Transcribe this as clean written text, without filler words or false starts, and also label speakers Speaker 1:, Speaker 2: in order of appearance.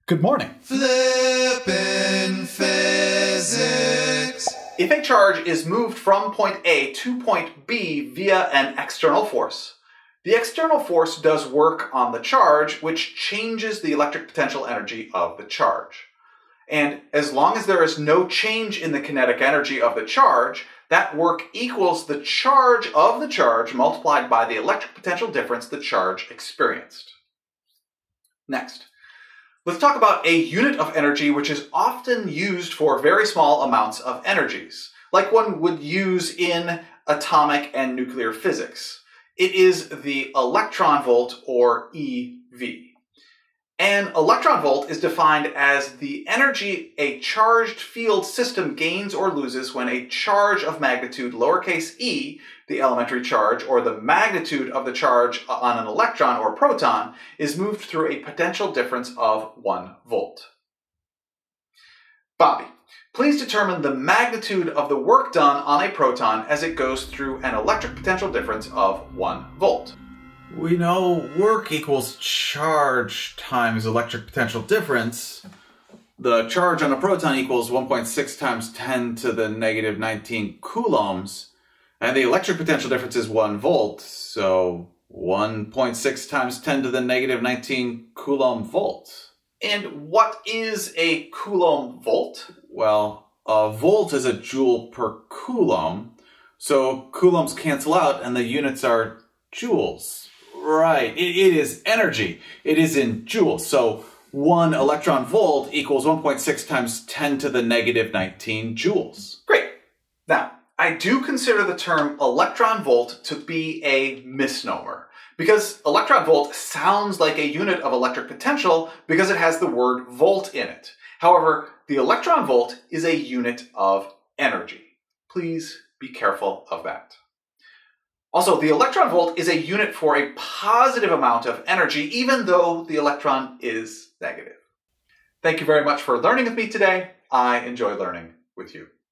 Speaker 1: Good morning.
Speaker 2: Flippin' physics.
Speaker 1: If a charge is moved from point A to point B via an external force, the external force does work on the charge, which changes the electric potential energy of the charge. And as long as there is no change in the kinetic energy of the charge, that work equals the charge of the charge multiplied by the electric potential difference the charge experienced. Next, let's talk about a unit of energy which is often used for very small amounts of energies, like one would use in atomic and nuclear physics. It is the electron volt, or EV. An electron volt is defined as the energy a charged field system gains or loses when a charge of magnitude lowercase e, the elementary charge, or the magnitude of the charge on an electron or proton, is moved through a potential difference of 1 volt. Bobby, please determine the magnitude of the work done on a proton as it goes through an electric potential difference of 1 volt.
Speaker 3: We know work equals charge times electric potential difference. The charge on a proton equals 1.6 times 10 to the negative 19 coulombs. And the electric potential difference is 1 volt. So 1.6 times 10 to the negative 19 coulomb volt.
Speaker 1: And what is a coulomb volt?
Speaker 3: Well, a volt is a joule per coulomb. So coulombs cancel out and the units are joules. Right, it is energy. It is in joules. So 1 electron volt equals 1.6 times 10 to the negative 19 joules.
Speaker 1: Great. Now, I do consider the term electron volt to be a misnomer, because electron volt sounds like a unit of electric potential because it has the word volt in it. However, the electron volt is a unit of energy. Please be careful of that. Also, the electron volt is a unit for a positive amount of energy, even though the electron is negative. Thank you very much for learning with me today. I enjoy learning with you.